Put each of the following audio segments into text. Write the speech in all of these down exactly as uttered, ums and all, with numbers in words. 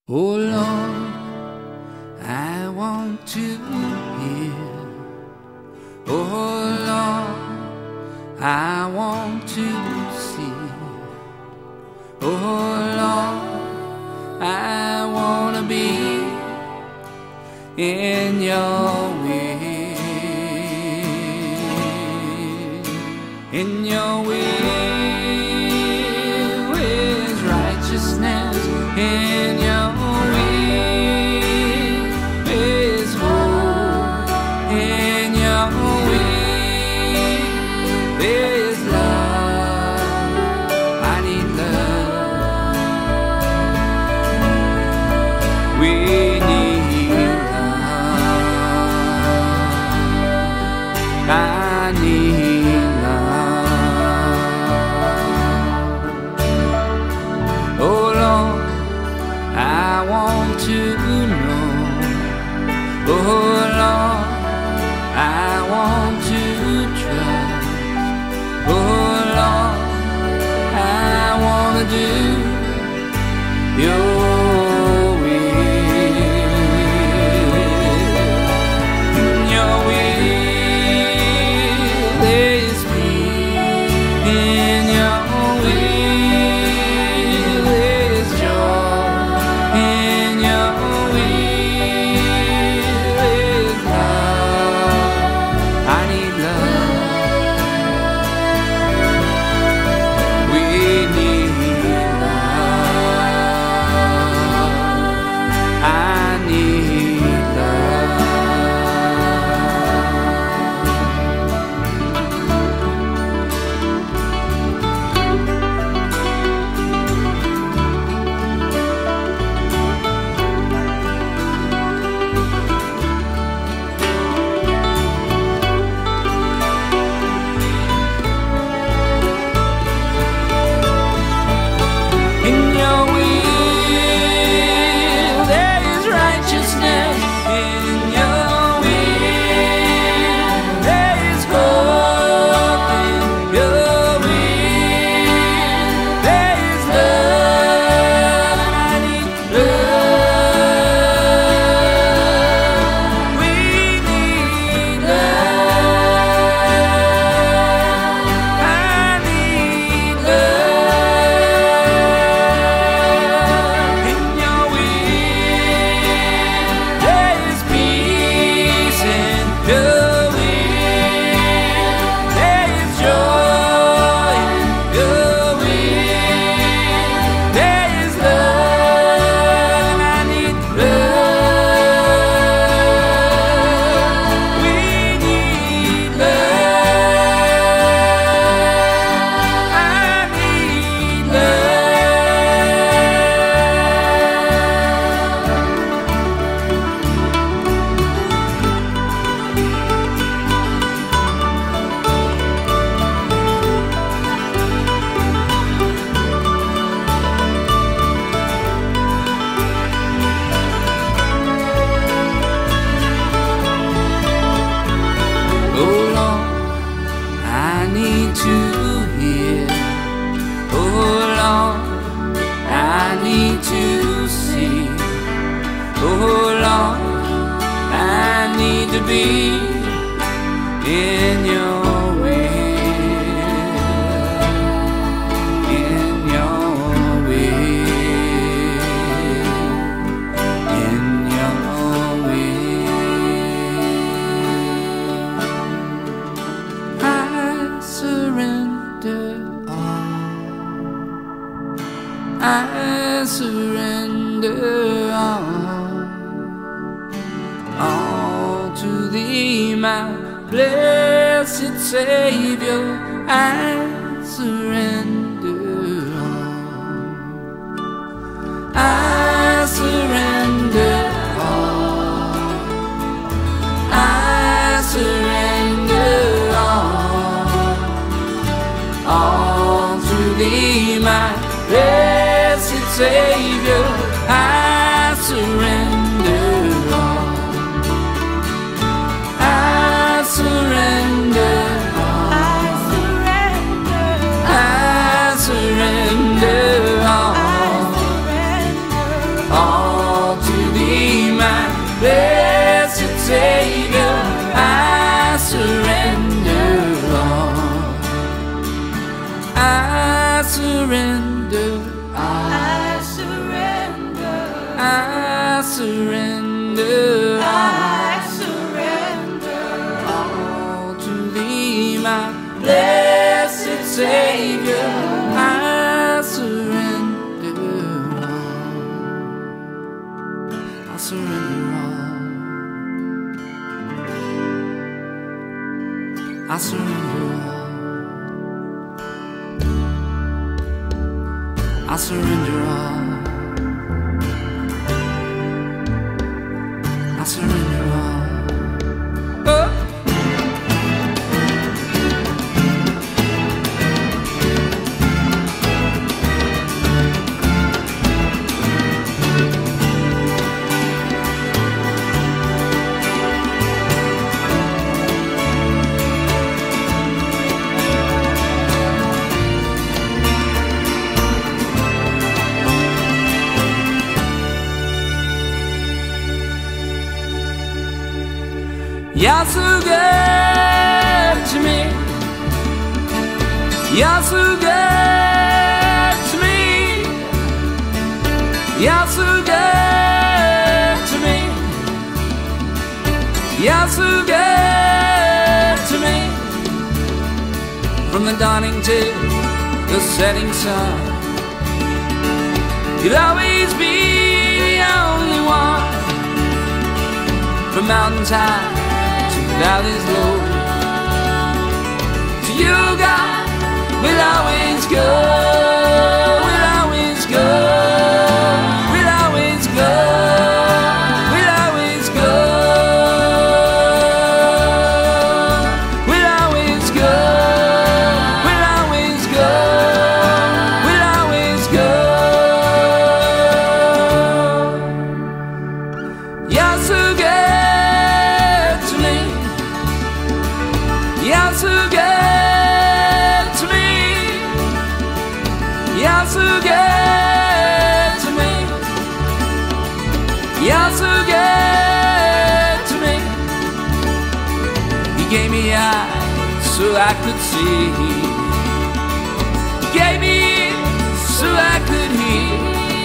Oh Lord, I want to hear. Oh Lord, I want to see. Oh Lord, I want to be in your will. In your will is righteousness. In your will is hope. In your will is love. I need love. We need love. I need love. Oh Lord, I want to know. Oh Lord, I want to trust. Oh Lord, I want to do your will. In your will is peace. In your will is joy. In your will is love. I need love. We need love. I need love. In your will there is righteousness. In your will there is hope. In your will there is love. And I need love. We need love. I need love. In your will there is peace. In your will there is joy. In your will there is love. And I need love. We need love. I need love. Oh Lord, I need to hear. Oh Lord, I need to see. Oh Lord, I need to be in your will. In your will. In your will. I surrender all. I surrender all. All to thee, my blessed Savior. I surrender all. I surrender all. I surrender all. All to thee, my blessed Savior. I surrender all. I surrender all. I surrender all. blessed Savior, I surrender all. I surrender, I surrender, I surrender, I surrender all to Thee, my blessed Savior. I surrender all. I surrender all. I surrender all. I surrender all. I surrender all. Oh. You're so good to me. You're so good to me. You're so good to me. You're so good to me. From the dawning to the setting sun, you'll always be the only one. From mountains high, valleys low, to you, God, we'll always go, we'll always go, we'll always go, we'll always go, we'll always go, we'll always go, we'll always go. You're so good. You're so good to me. You're so good to me. You're so good to me. You gave me eyes so I could see. You gave me ears so I could hear.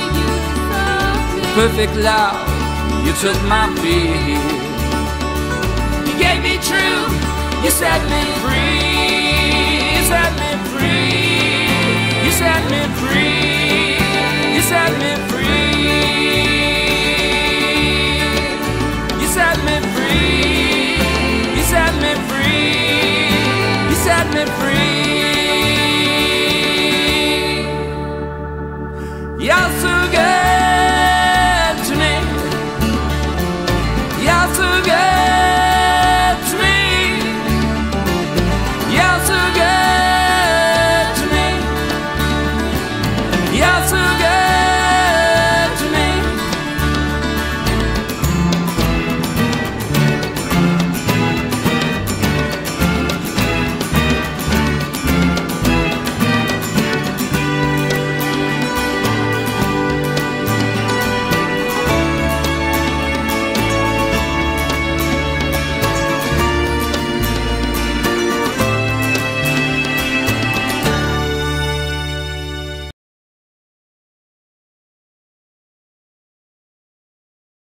Perfect love, you took my fear. You gave me truth. You set me free, you set me free, you set me free, you set me free.